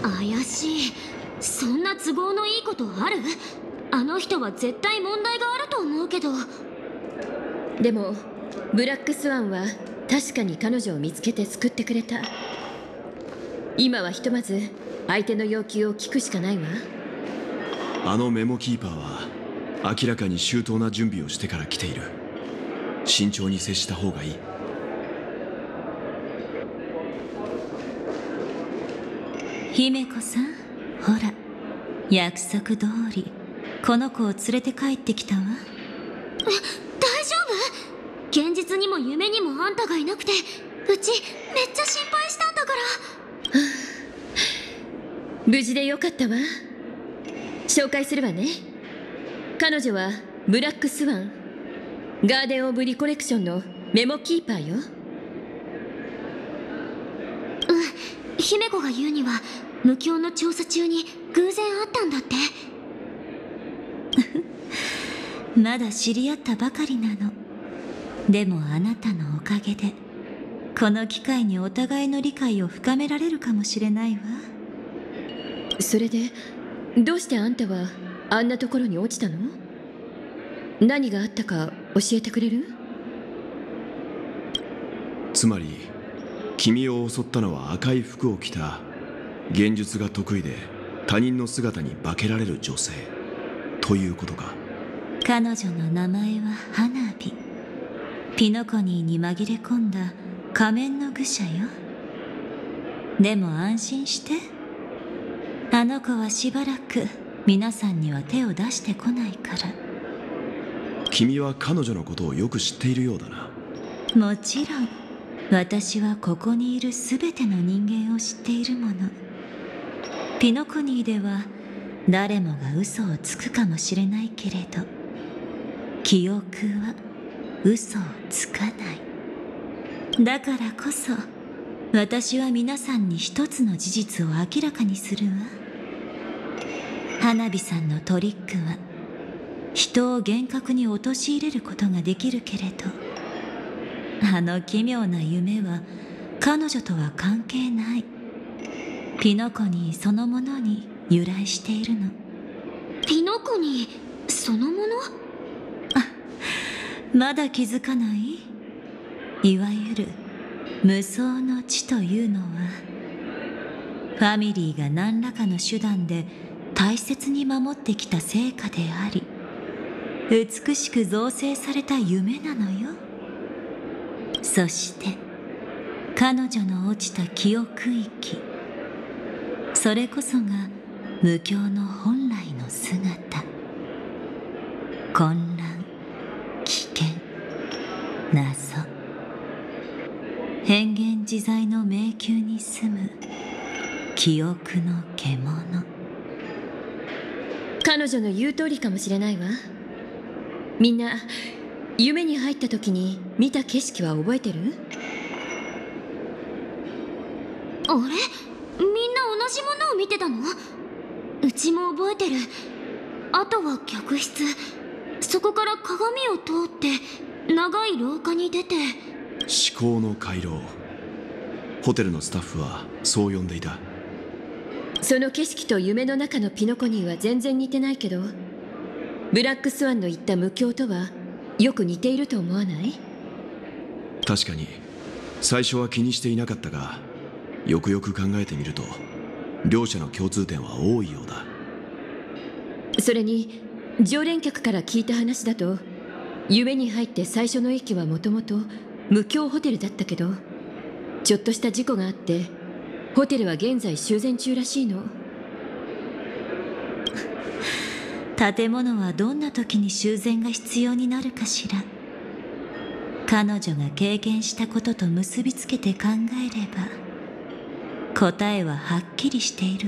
怪しい。そんな都合のいいことある？あの人は絶対問題があると思うけど。 でもブラックスワンは確かに彼女を見つけて救ってくれた。今はひとまず相手の要求を聞くしかないわ。 あのメモキーパーは明らかに周到な準備をしてから来ている。慎重に接した方がいい。 姫子さん、ほら、約束通りこの子を連れて帰ってきたわ。 大丈夫？現実にも夢にもあんたがいなくて、うちめっちゃ心配したんだから。 無事でよかったわ。紹介するわね。彼女はブラックスワン、ガーデン・オブ・リコレクションのメモキーパーよ。 姫子が言うには無教の調査中に偶然会ったんだって。 まだ知り合ったばかりなの。でもあなたのおかげでこの機会にお互いの理解を深められるかもしれないわ。 それでどうしてあんたはあんなところに落ちたの？何があったか教えてくれる？ つまり君を襲ったのは赤い服を着た幻術が得意で他人の姿に化けられる女性ということか。 彼女の名前は花火。ピノコニーに紛れ込んだ仮面の愚者よ。でも安心して、あの子はしばらく皆さんには手を出してこないから。 君は彼女のことをよく知っているようだな。 もちろん私はここにいるすべての人間を知っているもの。ピノコニーでは誰もが嘘をつくかもしれないけれど、記憶は嘘をつかない。だからこそ私は皆さんに一つの事実を明らかにするわ。花火さんのトリックは人を幻覚に陥れることができるけれど、あの奇妙な夢は彼女とは関係ない。ピノコニーそのものに由来しているの。 ピノコニーそのもの？ まだ気づかない？いわゆる無双の地というのは、ファミリーが何らかの手段で大切に守ってきた成果であり、美しく造成された夢なのよ。そして彼女の落ちた記憶域、それこそが無教の本来の姿。混乱、危険、謎、変幻自在の迷宮に住む記憶の獣。 彼女の言う通りかもしれないわ。みんな夢に入った時に見た景色は覚えてる？ あれ？みんな同じものを見てたの？うちも覚えてる。あとは客室、そこから鏡を通って長い廊下に出て。 至高の回廊、ホテルのスタッフはそう呼んでいた。 その景色と夢の中のピノコニーは全然似てないけど、ブラックスワンの言った無教とはよく似ていると思わない？ 確かに最初は気にしていなかったが、よくよく考えてみると両者の共通点は多いようだ。 それに常連客から聞いた話だと、夢に入って最初の駅はもともと無教ホテルだったけど、ちょっとした事故があってホテルは現在修繕中らしいの。 建物はどんな時に修繕が必要になるかしら。彼女が経験したことと結びつけて考えれば答えははっきりしているわ。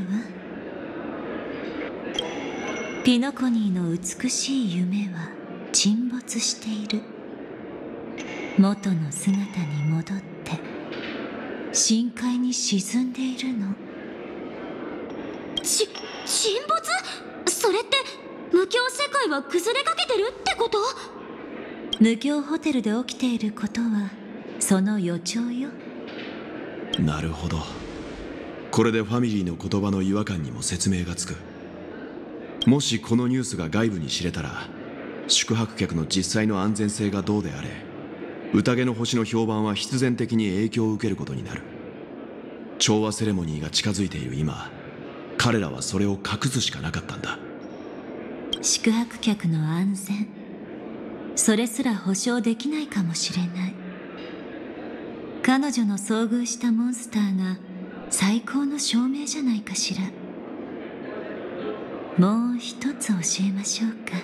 ピノコニーの美しい夢は沈没している。元の姿に戻って深海に沈んでいるの。 沈没？それって無教世界は崩れかけてるってこと？ 無教ホテルで起きていることはその予兆よ。 なるほど、 これでファミリーの言葉の違和感にも説明がつく。もしこのニュースが外部に知れたら、宿泊客の実際の安全性がどうであれ、宴の星の評判は必然的に影響を受けることになる。調和セレモニーが近づいている今、彼らはそれを隠すしかなかったんだ。 宿泊客の安全、それすら保証できないかもしれない。彼女の遭遇したモンスターが最高の証明じゃないかしら。もう一つ教えましょうか。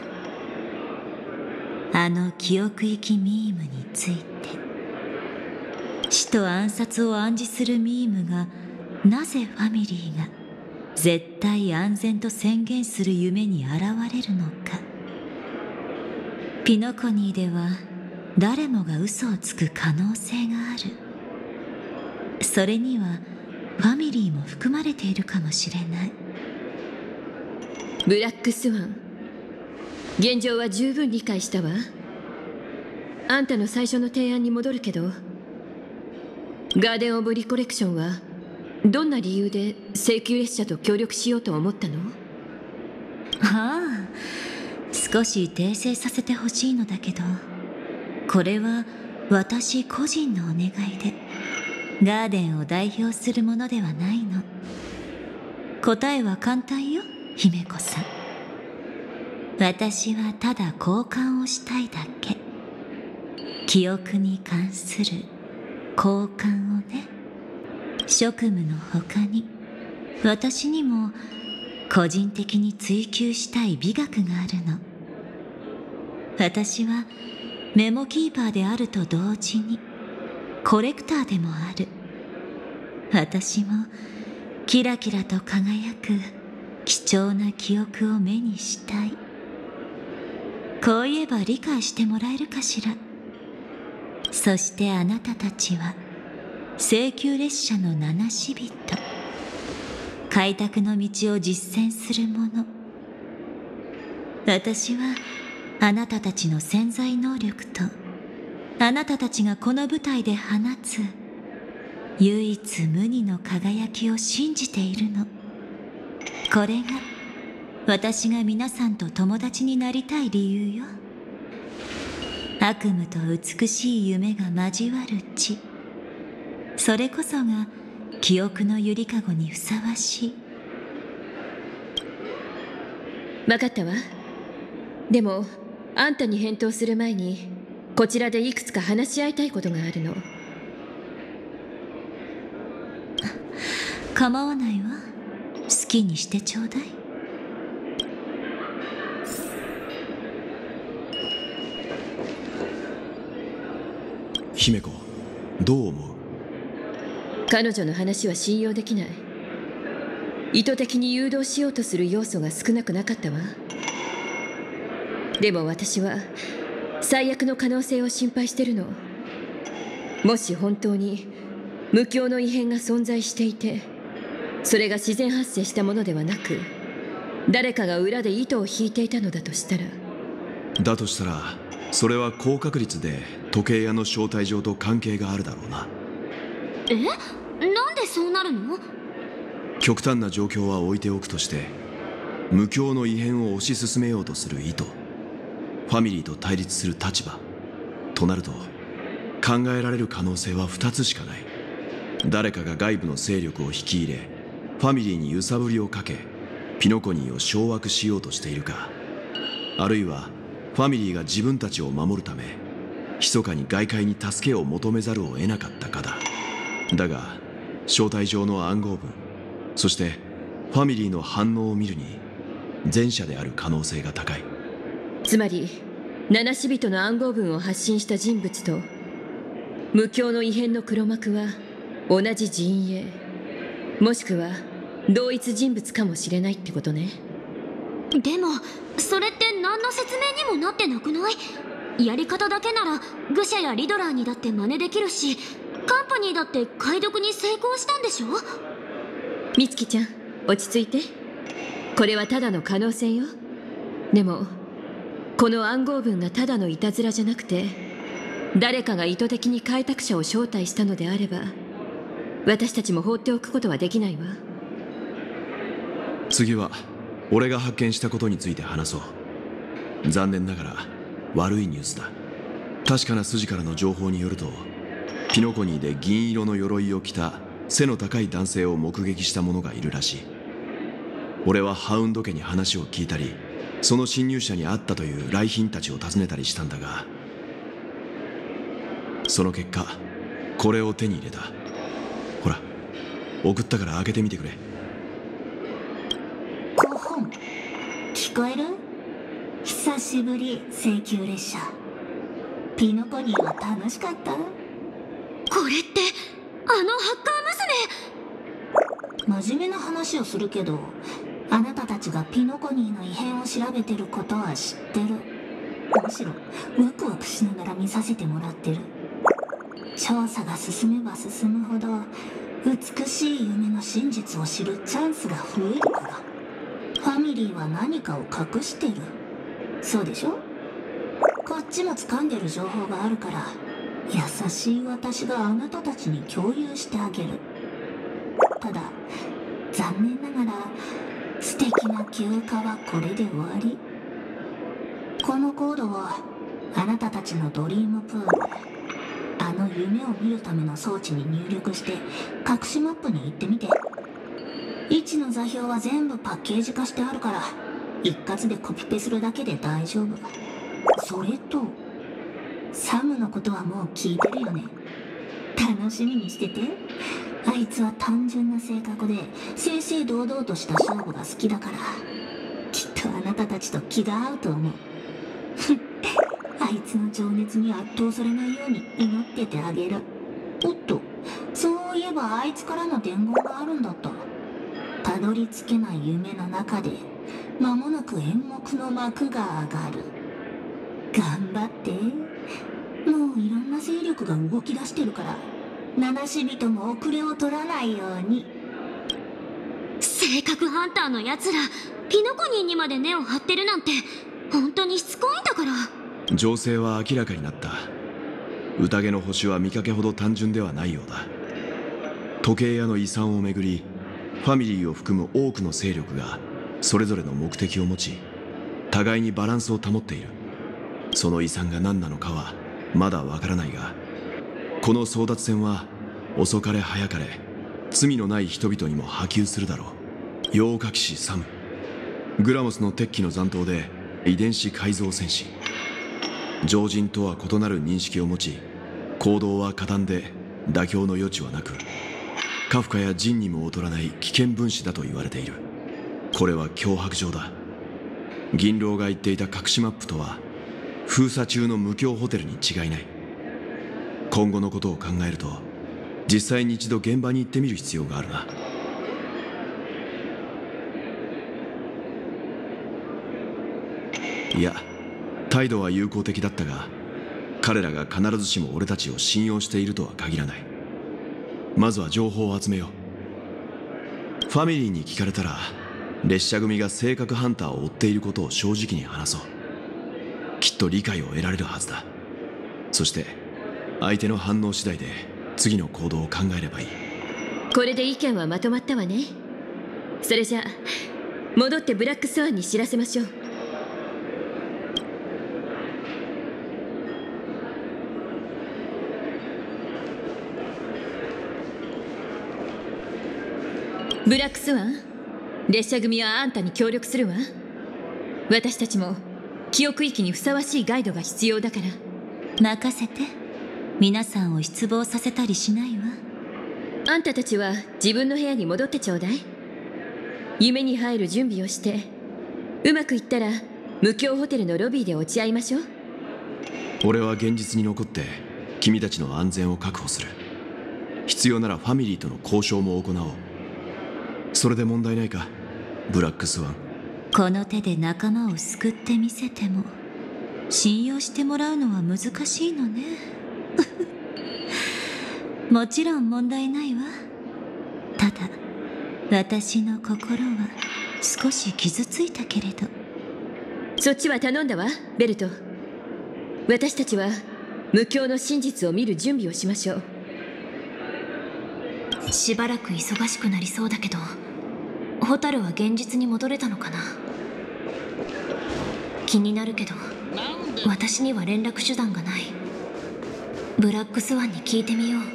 あの記憶行きミームについて。死と暗殺を暗示するミームがなぜファミリーが絶対安全と宣言する夢に現れるのか。ピノコニーでは誰もが嘘をつく可能性がある。それにはファミリーも含まれているかもしれない。 ブラックスワン、現状は十分理解したわ。あんたの最初の提案に戻るけど、ガーデン・オブ・リコレクションはどんな理由で請求列車と協力しようと思ったの？ ああ、少し訂正させてほしいのだけど、これは私個人のお願いで、ガーデンを代表するものではないの。答えは簡単よ、姫子さん。私はただ交換をしたいだけ。記憶に関する交換をね。職務の他に私にも個人的に追求したい美学があるの。私はメモキーパーであると同時にコレクターでもある。私もキラキラと輝く貴重な記憶を目にしたい。こう言えば理解してもらえるかしら。そしてあなたたちは請求列車の七死人、開拓の道を実践する者。私はあなたたちの潜在能力とあなたたちがこの舞台で放つ唯一無二の輝きを信じているの。これが私が皆さんと友達になりたい理由よ。悪夢と美しい夢が交わる地、それこそが記憶のゆりかごにふさわしい。 分かったわ。でもあんたに返答する前にこちらでいくつか話し合いたいことがあるの。 構わないわ。好きにしてちょうだい。 姫子、どう思う？ 彼女の話は信用できない。意図的に誘導しようとする要素が少なくなかったわ。でも私は最悪の可能性を心配してるの。もし本当に無境の異変が存在していて、それが自然発生したものではなく、誰かが裏で糸を引いていたのだとしたら。 だとしたら、それは高確率で時計屋の招待状と関係があるだろうな。 なんでそうなるの？ 極端な状況は置いておくとして、無境の異変を推し進めようとする意図、ファミリーと対立する立場となると、考えられる可能性は2つしかない。誰かが外部の勢力を引き入れ、ファミリーに揺さぶりをかけ、ピノコニーを掌握しようとしているか、あるいはファミリーが自分たちを守るため密かに外界に助けを求めざるを得なかったかだ。だが招待状の暗号文、そしてファミリーの反応を見るに前者である可能性が高い。 つまり七死人の暗号文を発信した人物と無境の異変の黒幕は同じ陣営、もしくは同一人物かもしれないってことね。 でもそれって何の説明にもなってなくない？やり方だけなら愚者やリドラーにだって真似できるし、カンパニーだって解読に成功したんでしょ？ 美月ちゃん、落ち着いて。これはただの可能性よ。でもこの暗号文がただのいたずらじゃなくて、誰かが意図的に開拓者を招待したのであれば、私たちも放っておくことはできないわ。 次は俺が発見したことについて話そう。残念ながら悪いニュースだ。確かな筋からの情報によると、ピノコニーで銀色の鎧を着た背の高い男性を目撃した者がいるらしい。俺はハウンド家に話を聞いたり、その侵入者に会ったという来賓たちを訪ねたりしたんだが、その結果これを手に入れた。ほら、送ったから開けてみてくれ。 5本聞こえる？久しぶり請求列車。ピノコニーは楽しかった？ これってあのハッカー娘。 真面目な話をするけど、あなたたちがピノコニーの異変を調べてることは知ってる。むしろワクワクしながら見させてもらってる。調査が進めば進むほど美しい夢の真実を知るチャンスが増えるから。ファミリーは何かを隠してる。そうでしょ？こっちも掴んでる情報があるから、優しい私があなたたちに共有してあげる。ただ残念ながら素敵な休暇はこれで終わり。このコードをあなたたちのドリームプール、あの夢を見るための装置に入力して隠しマップに行ってみて。位置の座標は全部パッケージ化してあるから、一括でコピペするだけで大丈夫。それとサムのことはもう聞いてるよね。楽しみにしてて。あいつは単純な性格で正々堂々とした勝負が好きだから、きっとあなたたちと気が合うと思う。あいつの情熱に圧倒されないように祈っててあげる。おっと、そういえばあいつからの伝言があるんだった。たどり着けない夢の中で間もなく演目の幕が上がる。頑張って。もういろんな勢力が動き出してるから、七死人も遅れを取らないように。 性格ハンターのやつらピノコニーにまで根を張ってるなんて本当にしつこいんだから。 情勢は明らかになった。宴の星は見かけほど単純ではないようだ。時計屋の遺産をめぐり、ファミリーを含む多くの勢力がそれぞれの目的を持ち、互いにバランスを保っている。その遺産が何なのかはまだわからないが、この争奪戦は遅かれ早かれ罪のない人々にも波及するだろう。妖火騎士サム、グラモスの鉄器の残党で遺伝子改造戦士。常人とは異なる認識を持ち、行動は果断で妥協の余地はなく、カフカやジンにも劣らない危険分子だと言われている。これは脅迫状だ。銀狼が言っていた隠しマップとは封鎖中の無境ホテルに違いない。今後のことを考えると、実際に一度現場に行ってみる必要があるな。いや、態度は友好的だったが、彼らが必ずしも俺たちを信用しているとは限らない。まずは情報を集めよう。ファミリーに聞かれたら、列車組が性格ハンターを追っていることを正直に話そう。きっと理解を得られるはずだ。そして相手の反応次第で次の行動を考えればいい。 これで意見はまとまったわね。それじゃあ戻ってブラックスワンに知らせましょう。ブラックスワン、列車組はあんたに協力するわ。私たちも記憶域にふさわしいガイドが必要だから。 任せて。皆さんを失望させたりしないわ。 あんたたちは自分の部屋に戻ってちょうだい。夢に入る準備をして、うまくいったら無境ホテルのロビーで落ち合いましょう。 俺は現実に残って君たちの安全を確保する。必要ならファミリーとの交渉も行おう。それで問題ないか、ブラックスワン。 この手で仲間を救ってみせても信用してもらうのは難しいのね。もちろん問題ないわ。ただ私の心は少し傷ついたけれど。 そっちは頼んだわ、ベルト。私たちは無境の真実を見る準備をしましょう。 しばらく忙しくなりそうだけど、 蛍は現実に戻れたのかな。気になるけど私には連絡手段がない。ブラックスワンに聞いてみよう。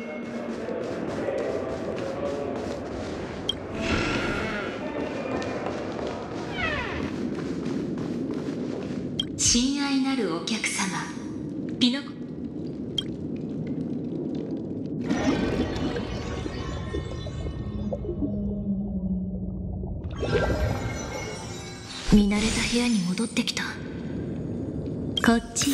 親愛なるお客様、ピノ見慣れた部屋に戻ってきた。 こっちよ。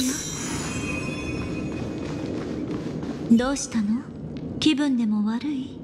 どうしたの？気分でも悪い？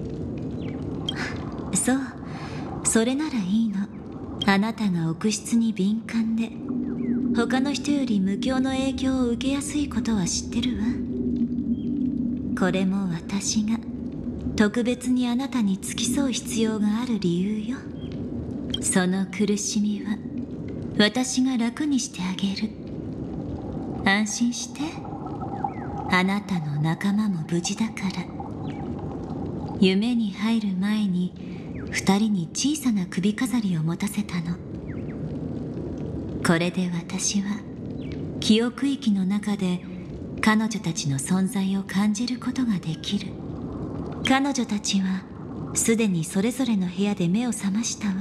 そう、それならいいの。あなたが臆質に敏感で他の人より無境の影響を受けやすいことは知ってるわ。これも私が特別にあなたに付き添う必要がある理由よ。その苦しみは私が楽にしてあげる。安心して。あなたの仲間も無事だから。夢に入る前に二人に小さな首飾りを持たせたの。これで私は記憶域の中で彼女たちの存在を感じることができる。彼女たちはすでにそれぞれの部屋で目を覚ましたわ。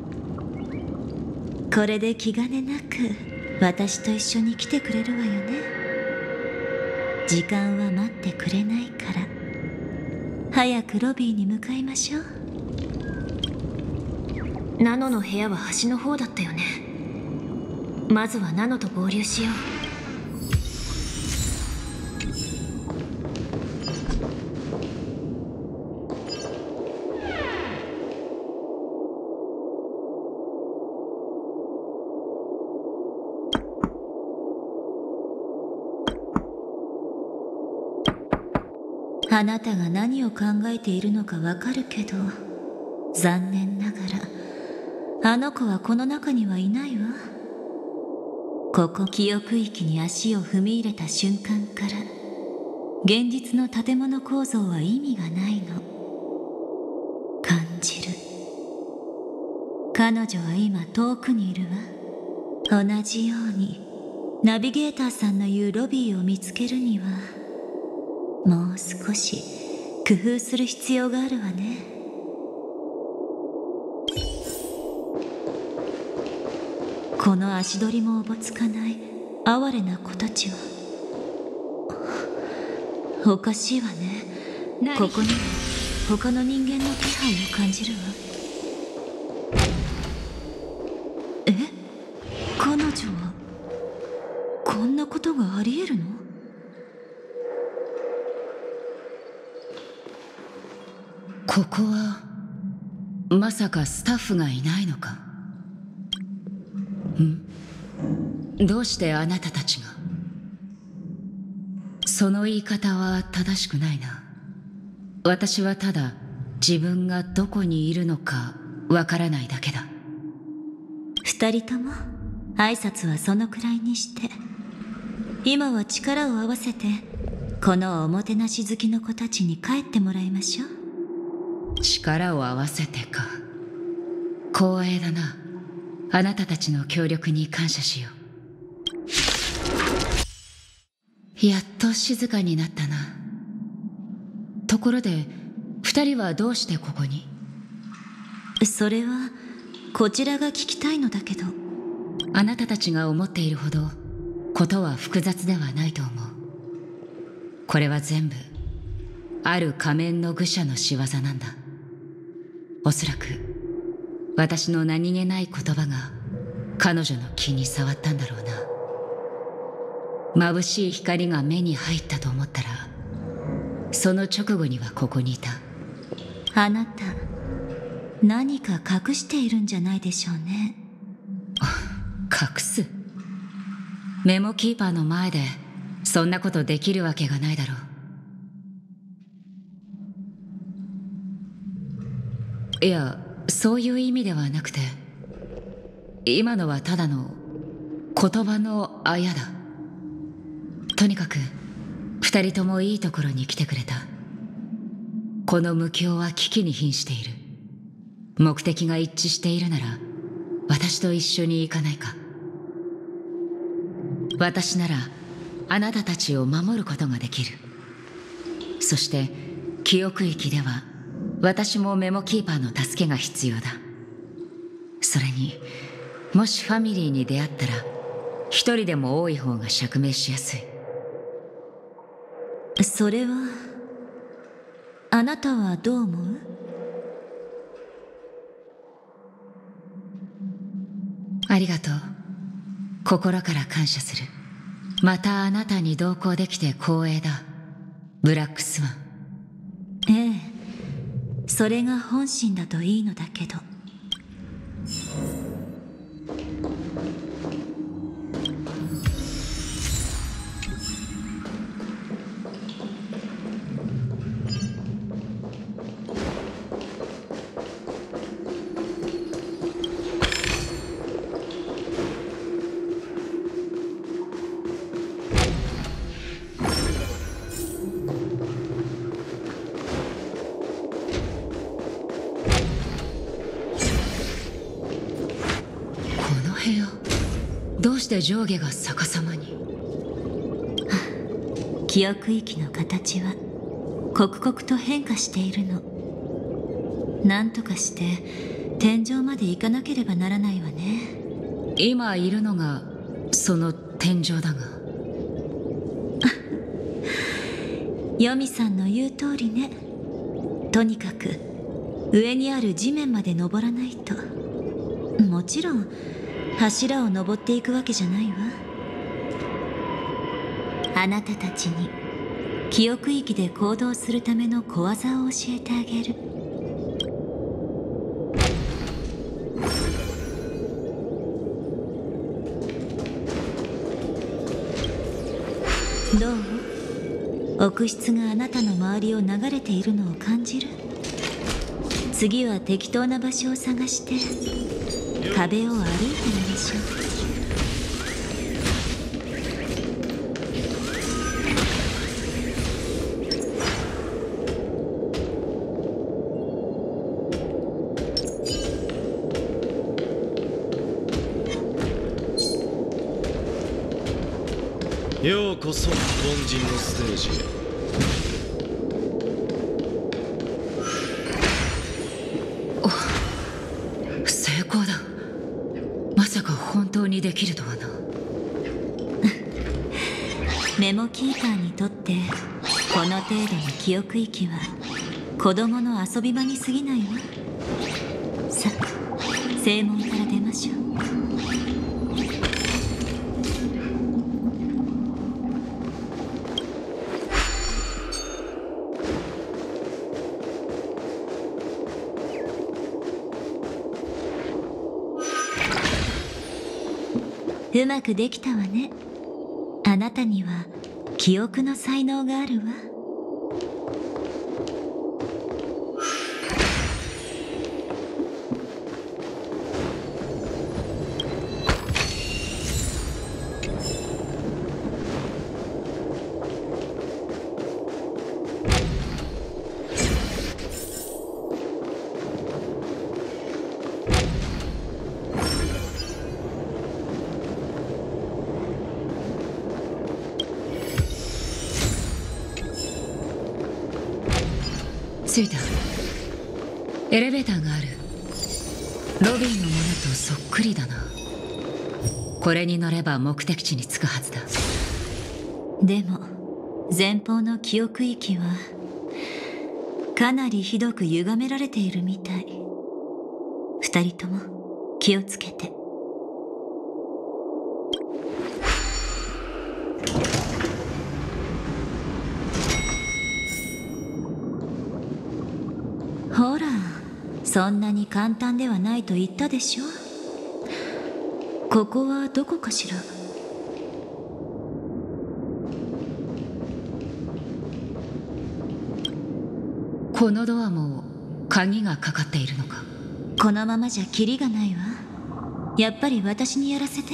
これで気兼ねなく私と一緒に来てくれるわよね。時間は待ってくれないから、早くロビーに向かいましょう。 ナノの部屋は端の方だったよね。まずはナノと合流しよう。 あなたが何を考えているのかわかるけど、残念ながらあの子はこの中にはいないわ。ここ記憶域に足を踏み入れた瞬間から現実の建物構造は意味がないの。感じる。彼女は今遠くにいるわ。同じようにナビゲーターさんの言うロビーを見つけるにはもう少し工夫する必要があるわね。この足取りもおぼつかない哀れな子たちはおかしいわね。ここには他の人間の気配を感じるわ。え？彼女はこんなことがあり得るの？ ここはまさかスタッフがいないのか？どうしてあなたたちが？その言い方は正しくないな。私はただ自分がどこにいるのかわからないだけだ。 二人とも挨拶はそのくらいにして、今は力を合わせてこのおもてなし好きの子たちに帰ってもらいましょう。 力を合わせてか。光栄だな。あなたたちの協力に感謝しよう。やっと静かになったな。ところで二人はどうしてここに？ それはこちらが聞きたいのだけど。 あなたたちが思っているほどことは複雑ではないと思う。これは全部ある仮面の愚者の仕業なんだ。おそらく私の何気ない言葉が彼女の気に障ったんだろうな。眩しい光が目に入ったと思ったら、その直後にはここにいた。 あなた何か隠しているんじゃないでしょうね。 隠す？メモキーパーの前でそんなことできるわけがないだろう。いや、そういう意味ではなくて、今のはただの言葉のあやだ。とにかく二人ともいいところに来てくれた。この無境は危機に瀕している。 目的が一致しているなら私と一緒に行かないか。私ならあなたたちを守ることができる。そして記憶域では私もメモキーパーの助けが必要だ。それにもしファミリーに出会ったら一人でも多い方が釈明しやすい。 それはあなたはどう思う？ ありがとう。心から感謝する。またあなたに同行できて光栄だ、ブラックスワン。 ええ、それが本心だといいのだけど。 どうして上下が逆さまに？ 記憶域の形は刻々と変化しているの。何とかして天井まで行かなければならないわね。 今いるのがその天井だが。 ヨミさんの言う通りね。とにかく上にある地面まで登らないと。もちろん柱を登っていくわけじゃないわ。あなたたちに記憶域で行動するための小技を教えてあげる。どう？奥室があなたの周りを流れているのを感じる？次は適当な場所を探して壁を歩いてみましょう。 ようこそ凡人のステージへ。 成功だ。まさか本当にできるとはな。 メモキーパーにとってこの程度の記憶域は子供の遊び場に過ぎないわ。さあ、正門から出ましょう。うまくできたわね。あなたには記憶の才能があるわ。 着いた。エレベーターがある。ロビーのものとそっくりだな。これに乗れば目的地に着くはずだ。 でも前方の記憶域はかなりひどく歪められているみたい。二人とも気をつけて。ほら、そんなに簡単ではないと言ったでしょ。ここはどこかしら。 このドアも鍵がかかっているのか。 このままじゃキリがないわ。やっぱり私にやらせて。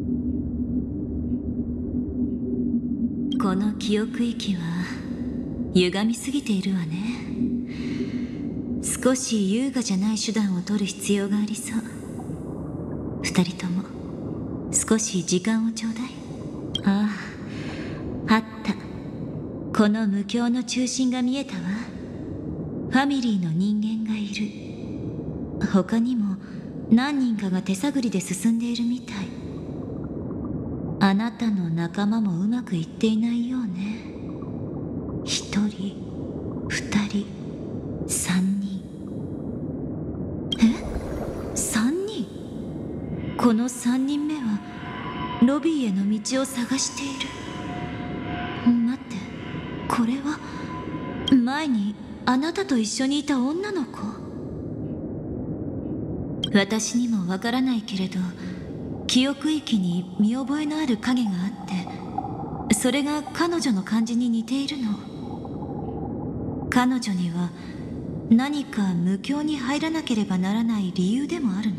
この記憶域は歪みすぎているわね。少し優雅じゃない手段を取る必要がありそう。二人とも少し時間をちょうだい。ああ、あった。この無境の中心が見えたわ。ファミリーの人間がいる。他にも何人かが手探りで進んでいるみたい。あなたの仲間もうまくいっていないようね。一人、二人、三人。え？三人？この三人目はロビーへの道を探している。待って、これは前にあなたと一緒にいた女の子？私にもわからないけれど、記憶域に見覚えのある影があって、それが彼女の感じに似ているの。彼女には何か無境に入らなければならない理由でもあるの？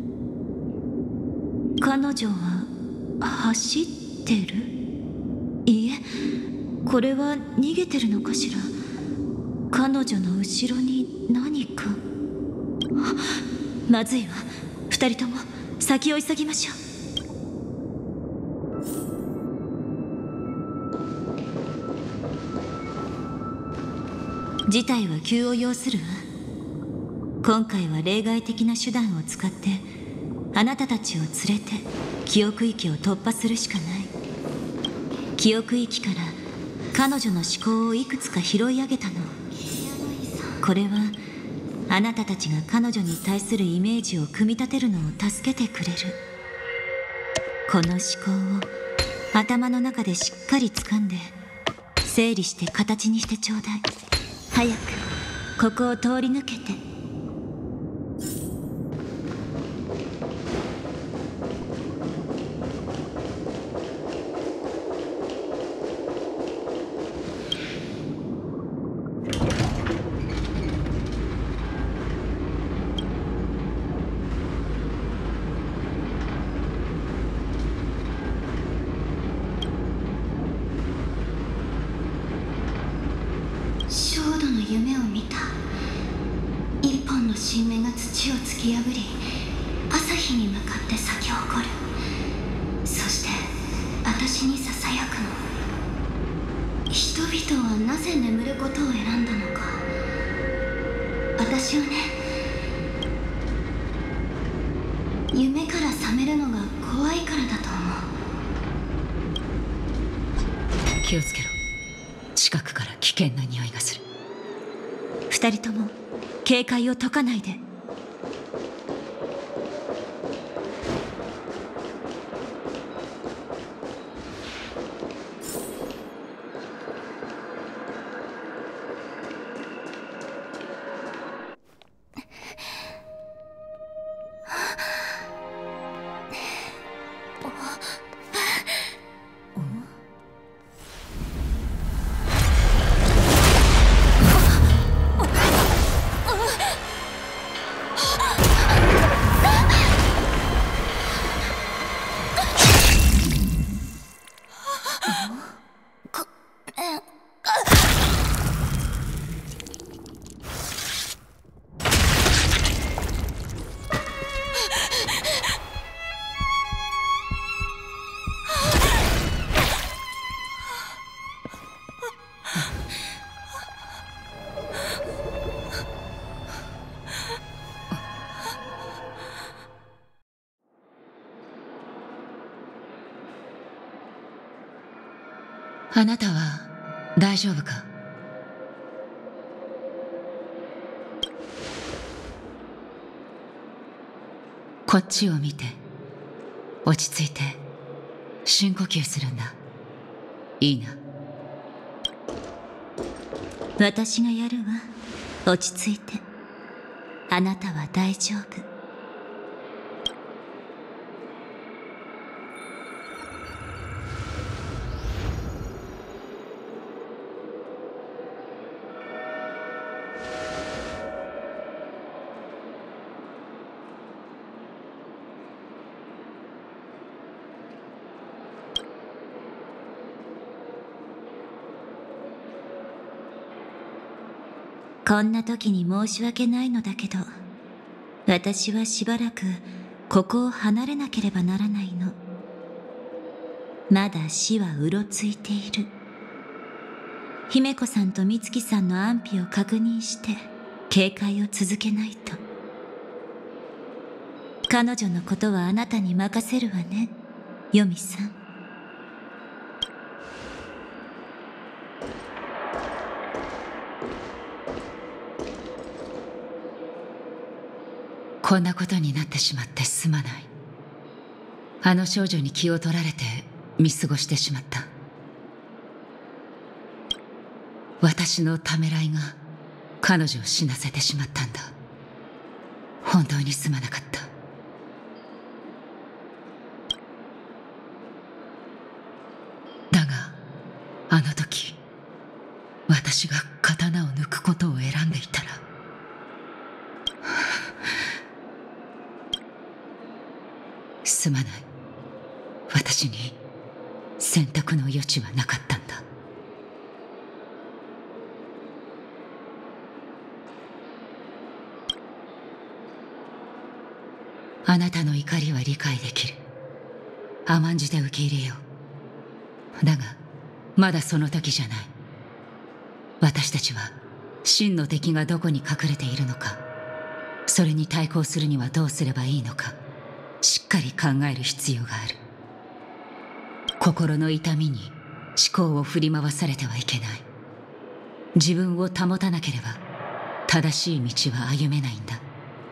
彼女は走ってる？いえ、これは逃げてるのかしら。彼女の後ろに何か。まずいわ。二人とも先を急ぎましょう。事態は急を要するわ。今回は例外的な手段を使ってあなたたちを連れて記憶域を突破するしかない。記憶域から彼女の思考をいくつか拾い上げたの。これはあなたたちが彼女に対するイメージを組み立てるのを助けてくれる。この思考を頭の中でしっかり掴んで整理して形にしてちょうだい。早くここを通り抜けて。 焦土の夢を見た。一本の新芽が土を突き破り朝日に向かって咲き誇る。そして私にささやくの。人々はなぜ眠ることを選んだのか。私はね、夢から覚めるのが怖いからだと思う。 気をつけろ。近くから危険な匂いがする。 二人とも警戒を解かないで。 あなたは大丈夫か？こっちを見て。落ち着いて深呼吸するんだ。いいな？ 私がやるわ。落ち着いて。あなたは大丈夫。 こんな時に申し訳ないのだけど、私はしばらくここを離れなければならないの。まだ死はうろついている。姫子さんと美月さんの安否を確認して警戒を続けないと。彼女のことはあなたに任せるわね、ヨミさん。 こんなことになってしまってすまない。あの少女に気を取られて見過ごしてしまった。私のためらいが彼女を死なせてしまったんだ。本当にすまなかった。だがあの時私が刀を抜くことを選んでいたら、すまない。私に選択の余地はなかったんだ。あなたの怒りは理解できる。甘んじて受け入れよう。だがまだその時じゃない。私たちは真の敵がどこに隠れているのか、それに対抗するにはどうすればいいのか、しっかり考える必要がある。心の痛みに思考を振り回されてはいけない。自分を保たなければ正しい道は歩めないんだ。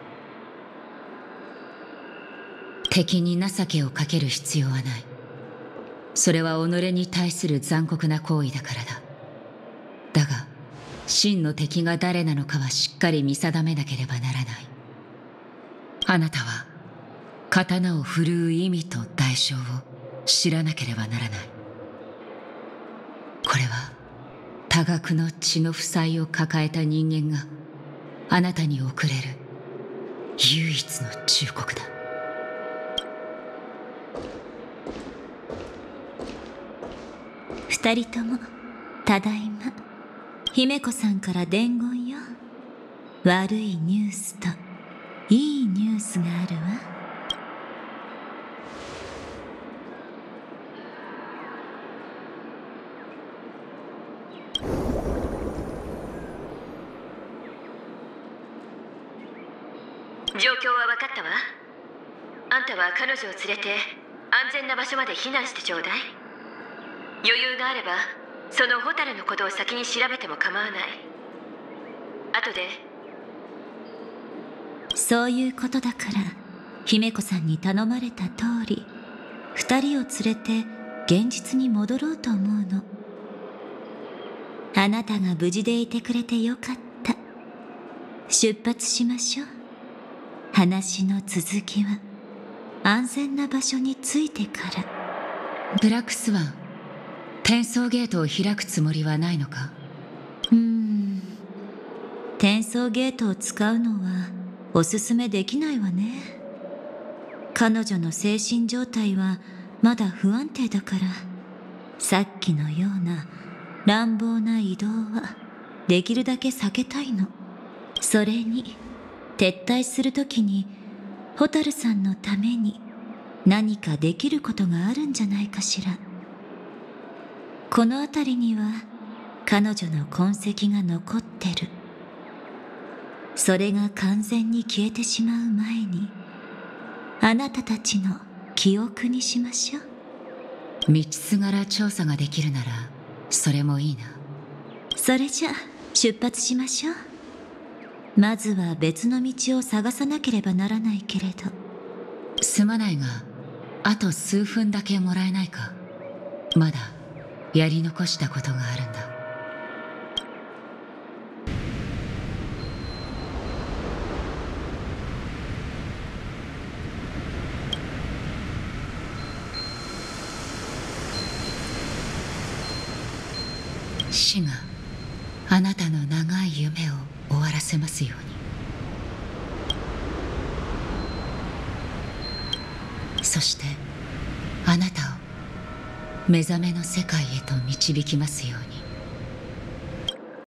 敵に情けをかける必要はない。それは己に対する残酷な行為だからだ。だが真の敵が誰なのかはしっかり見定めなければならない。あなたは刀を振るう意味と代償を知らなければならない。これは多額の血の負債を抱えた人間があなたに送れる唯一の忠告だ。 二人ともただいま。姫子さんから伝言よ。悪いニュースといいニュースがあるわ。 状況は分かったわ。あんたは彼女を連れて安全な場所まで避難してちょうだい。余裕があればそのホタルのことを先に調べても構わない。後で。 そういうことだから姫子さんに頼まれた通り二人を連れて現実に戻ろうと思うの。あなたが無事でいてくれてよかった。出発しましょう。話の続きは安全な場所に着いてから。 ブラックスワン、転送ゲートを開くつもりはないのか？ 転送ゲートを使うのはおすすめできないわね。彼女の精神状態はまだ不安定だから、さっきのような乱暴な移動はできるだけ避けたいの。それに撤退するときに蛍さんのために何かできることがあるんじゃないかしら。この辺りには彼女の痕跡が残ってる。それが完全に消えてしまう前にあなたたちの記憶にしましょう。 道すがら調査ができるならそれもいいな。 それじゃ出発しましょう。まずは別の道を探さなければならないけれど。 すまないがあと数分だけもらえないか。まだやり残したことがあるんだ。死があなたの長い夢を終わらせますように。そしてあなたを目覚めの世界へと導きますように。